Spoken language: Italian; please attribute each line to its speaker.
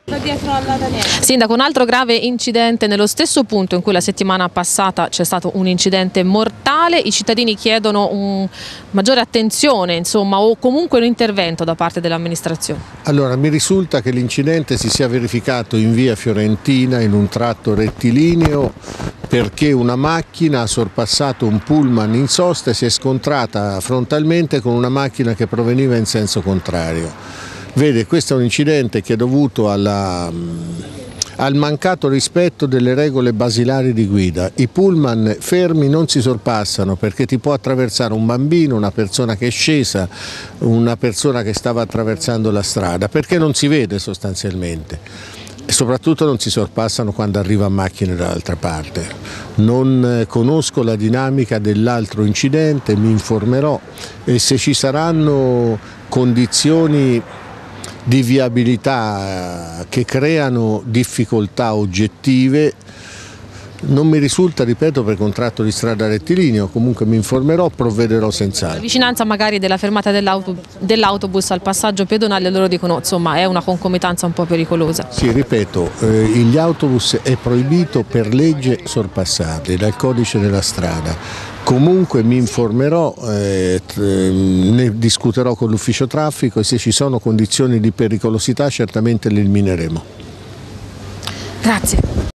Speaker 1: Sindaco, un altro grave incidente nello stesso punto in cui la settimana passata c'è stato un incidente mortale. I cittadini chiedono maggiore attenzione, insomma, o comunque un intervento da parte dell'amministrazione.
Speaker 2: Allora, mi risulta che l'incidente si sia verificato in via Fiorentina in un tratto rettilineo, perché una macchina ha sorpassato un pullman in sosta e si è scontrata frontalmente con una macchina che proveniva in senso contrario. Vede, questo è un incidente che è dovuto al mancato rispetto delle regole basilari di guida. I pullman fermi non si sorpassano perché ti può attraversare un bambino, una persona che è scesa, una persona che stava attraversando la strada, perché non si vede sostanzialmente. E soprattutto non si sorpassano quando arriva macchine dall'altra parte. Non conosco la dinamica dell'altro incidente, mi informerò e se ci saranno condizioni di viabilità che creano difficoltà oggettive, non mi risulta, ripeto, per contratto di strada rettilineo, comunque mi informerò, provvederò senz'altro.
Speaker 1: La vicinanza magari della fermata dell'autobus al passaggio pedonale, loro dicono insomma è una concomitanza un po' pericolosa.
Speaker 2: Sì, ripeto, gli autobus è proibito per legge sorpassarli dal codice della strada. Comunque mi informerò, ne discuterò con l'ufficio traffico e se ci sono condizioni di pericolosità certamente le elimineremo.
Speaker 1: Grazie.